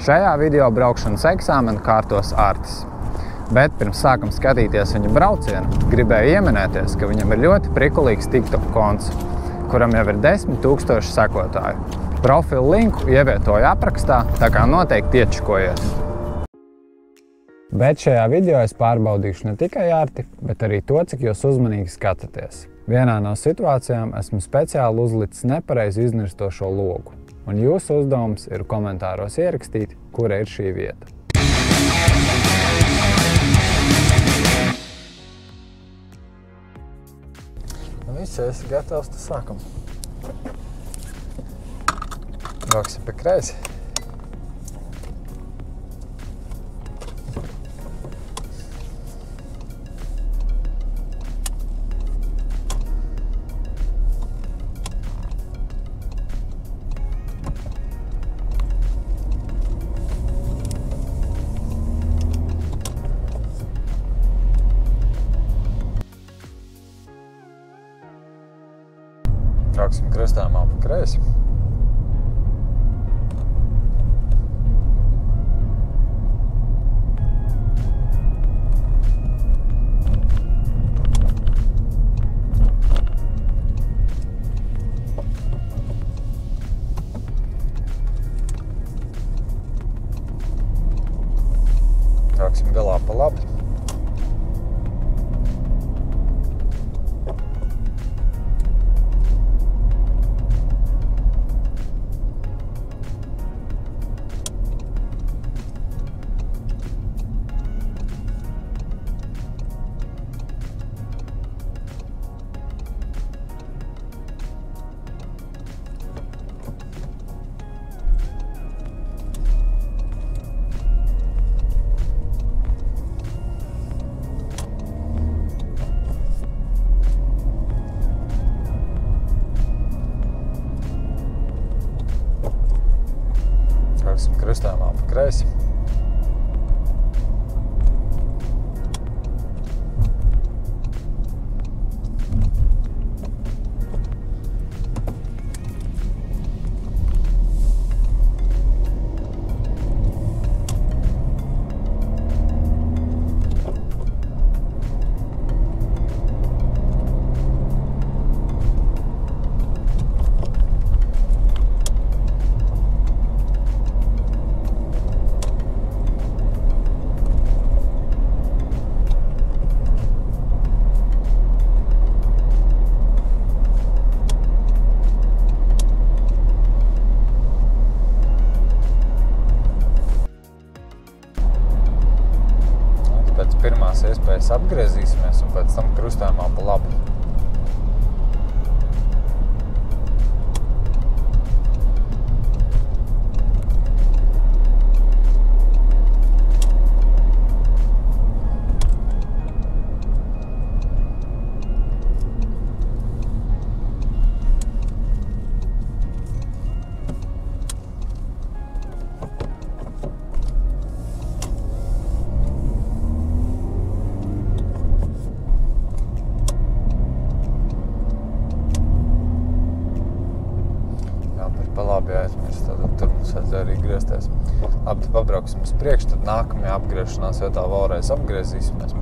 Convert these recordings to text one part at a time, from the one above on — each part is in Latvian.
Šajā video braukšanas eksāmenu kārtos Artis. Bet pirms sākam skatīties viņa braucienu, gribēju ieminēties, ka viņam ir ļoti prikulīgs TikTok konts, kuram jau ir 10 000 sekotāju. Profilu linku ievietoju aprakstā, tā kā noteikti iečikojiet. Bet šajā video es pārbaudīšu ne tikai Arti, bet arī to, cik jūs uzmanīgi skatāties. Vienā no situācijām esmu speciāli uzlicis nepareizi iznirstošo logu. Un jūsu uzdevums ir komentāros ierakstīt, kura ir šī vieta. Viss, esi gatavs, tad sākam. Brauksim pa kreisi. Brauksim krustājumā pa kreisi. Brauksim galā pa labi. Brauksim krustājumā pa kreisi. Pēc pirmās iespējas apgriezīsimies un pēc tam krustājumā pa labi. Pa labi aizmirst, tad tur mums vajadzēja arī griezties. Labi, tad pabrauksim uz priekšu, tad nākamajā apgriešanās vietā vēlreiz apgriezīsimies.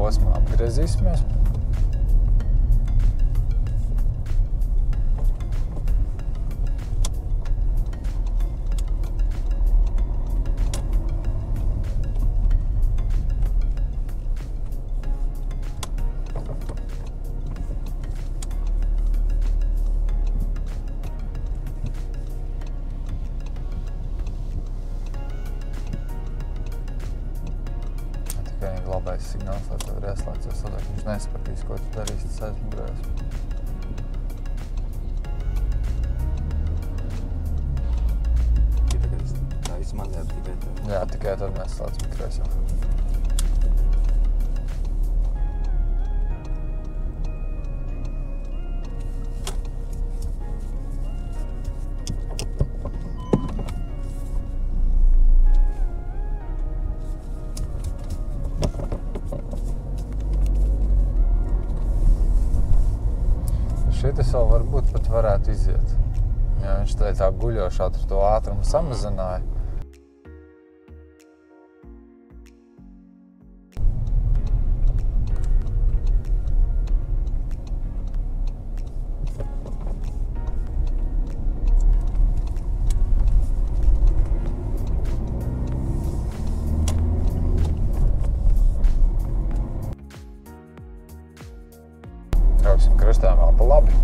posmā apgriezīsimies. Labais signāls, lai tev ir ieslēgts, jo viņš nesapratīs, ko tu darīsi, tas aizmugurēs. Tagad tā izmanēja tikai tev. Jā, tikai tad mēs slēdz mikrēs jau. Šitas vēl varbūt pat varētu iziet. Ja viņš tā guļošā ar to ātrumu samazināja. Brauksim krustējumā pa labi.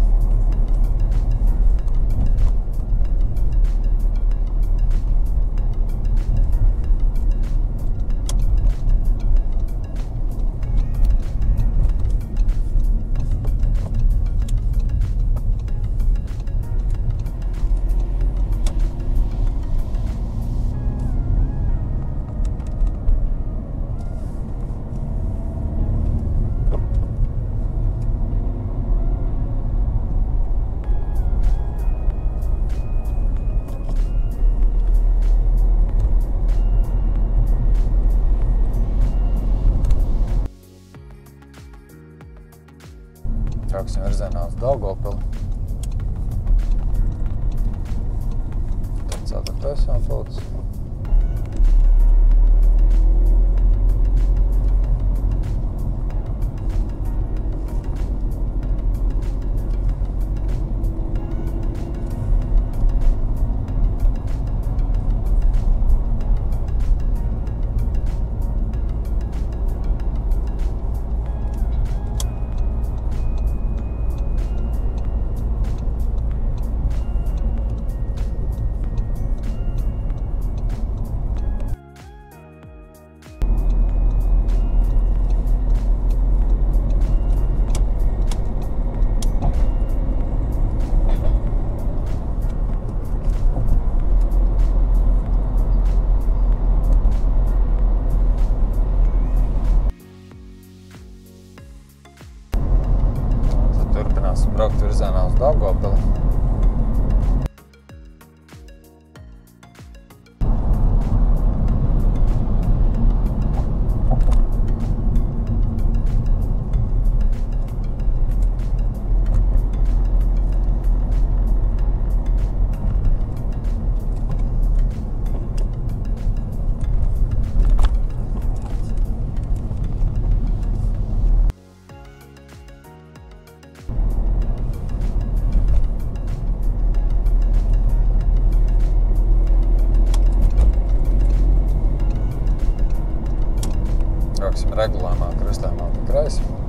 Brauksim virzienā uz Daugavpili. Tad 4. jāpalic. Turpināsim braukt virzienā uz Daugavpili. Brauksim regulējumā krustējumā pa kreisi.